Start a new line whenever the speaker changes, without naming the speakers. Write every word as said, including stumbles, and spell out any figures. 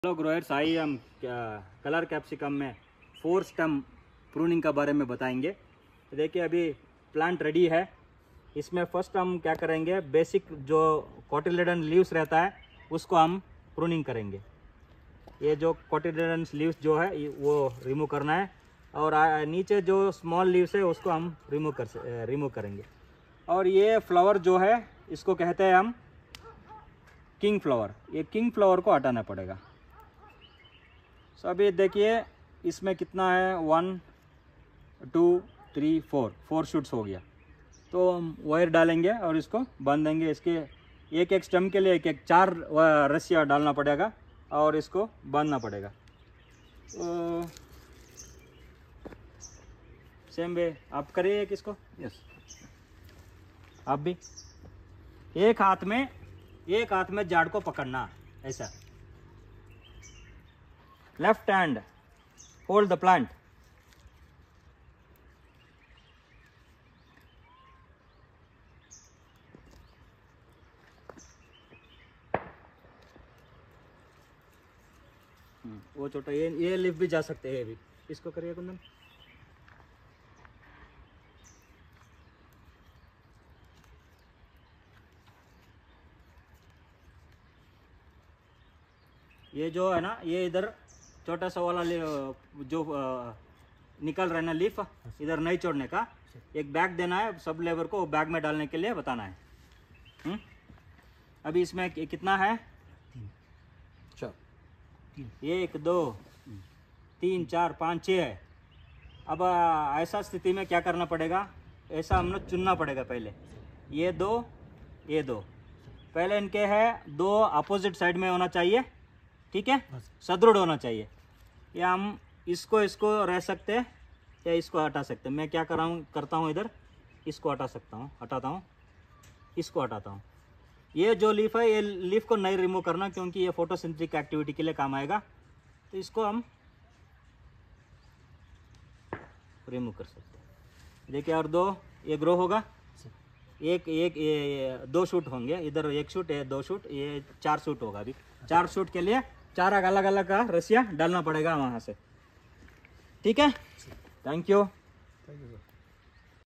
Hello growers, आइए हम colour capsicum में फोर स्टेम प्रूनिंग के बारे में बताएंगे। तो देखिए, अभी प्लांट रेडी है। इसमें फर्स्ट हम क्या करेंगे, बेसिक जो कोटिलेडन लीव्स रहता है उसको हम प्रूनिंग करेंगे। ये जो कोटिलेडन लीव्स जो है वो रिमूव करना है, और नीचे जो स्मॉल लीव्स है उसको हम रिमूव कर रिमूव करेंगे। और ये फ्लावर जो है इसको कहते हैं हम किंग फ्लावर। ये किंग फ्लावर को हटाना पड़ेगा। सो so, अभी देखिए इसमें कितना है, one two three four four shoots हो गया। तो हम वायर डालेंगे और इसको बांध देंगे। इसके एक एक स्टेम के लिए एक एक चार रस्सियाँ डालना पड़ेगा और इसको बांधना पड़ेगा। तो सेम वे आप करिए किसको। यस, आप भी एक हाथ में एक हाथ में झाड़ को पकड़ना, ऐसा। Left hand hold the plant. वो छोटा ये ये लिफ्ट भी जा सकते हैं। अभी इसको करिए कुंदन। ये जो है ना, ये इधर छोटा सा वाला जो निकल रहा है ना लीफ, इधर नहीं छोड़ने का। एक बैग देना है सब लेबर को, बैग में डालने के लिए बताना है। हुँ? अभी इसमें कितना है, एक दो तीन चार पाँच छः है। अब ऐसा स्थिति में क्या करना पड़ेगा, ऐसा हमने चुनना पड़ेगा। पहले ये दो ये दो पहले इनके है दो अपोजिट साइड में होना चाहिए, ठीक है, सदृढ़ होना चाहिए। या हम इसको इसको रह सकते हैं या इसको हटा सकते हैं। मैं क्या कर रहा हूँ करता हूँ, इधर इसको हटा सकता हूँ, हटाता हूँ, इसको हटाता हूँ। ये जो लीफ है, ये लीफ को नहीं रिमूव करना, क्योंकि ये फोटोसिंथेटिक एक्टिविटी के लिए काम आएगा। तो इसको हम रिमूव कर सकते हैं। देखिए, और दो ये ग्रो होगा। एक एक ये दो शूट होंगे, इधर एक शूट, ये दो शूट, ये चार शूट होगा। अभी चार शूट के लिए चार अलग अलग का रस्सियाँ डालना पड़ेगा वहाँ से, ठीक है। Thank you.